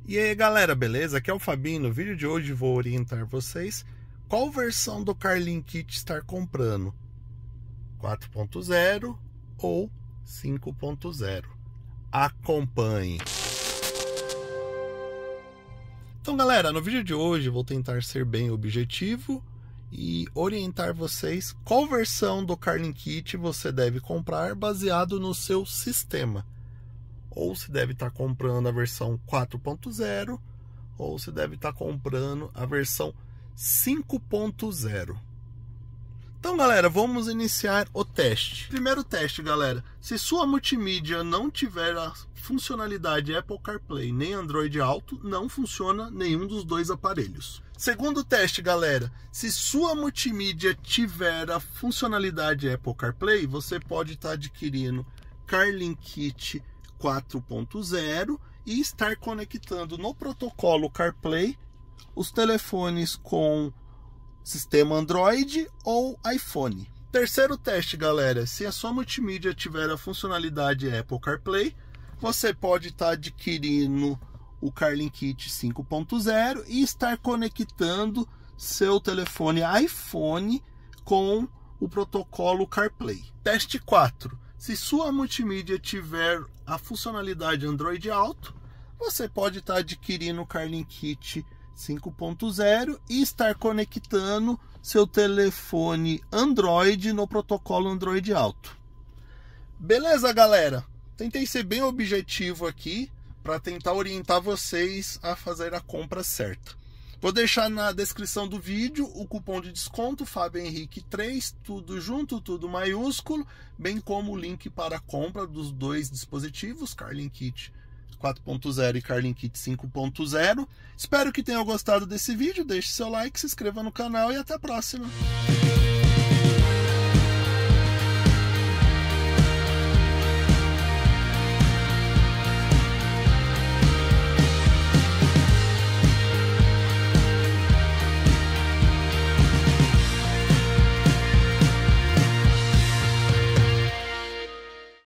E aí galera, beleza? Aqui é o Fabinho. No vídeo de hoje vou orientar vocês qual versão do Carlin Kit estar comprando, 4.0 ou 5.0. Acompanhe. Então galera, no vídeo de hoje vou tentar ser bem objetivo e orientar vocês qual versão do Carlin Kit você deve comprar baseado no seu sistema. Ou se deve estar comprando a versão 4.0 ou se deve estar comprando a versão 5.0. Então galera, vamos iniciar o teste. Primeiro teste, galera, se sua multimídia não tiver a funcionalidade Apple CarPlay nem Android Auto, não funciona nenhum dos dois aparelhos. Segundo teste, galera, se sua multimídia tiver a funcionalidade Apple CarPlay, você pode estar adquirindo Carlin Kit 4.0 e estar conectando no protocolo CarPlay os telefones com sistema Android ou iPhone. Terceiro teste, galera, se a sua multimídia tiver a funcionalidade Apple CarPlay, você pode estar adquirindo o Carlin Kit 5.0 e estar conectando seu telefone iPhone com o protocolo CarPlay. Teste 4. Se sua multimídia tiver a funcionalidade Android Auto, você pode estar adquirindo o Carlin Kit 5.0 e estar conectando seu telefone Android no protocolo Android Auto. Beleza, galera? Tentei ser bem objetivo aqui para tentar orientar vocês a fazer a compra certa. Vou deixar na descrição do vídeo o cupom de desconto FabioHenrique3, tudo junto, tudo maiúsculo, bem como o link para a compra dos dois dispositivos, Carlin Kit 4.0 e Carlin Kit 5.0. Espero que tenham gostado desse vídeo, deixe seu like, se inscreva no canal e até a próxima.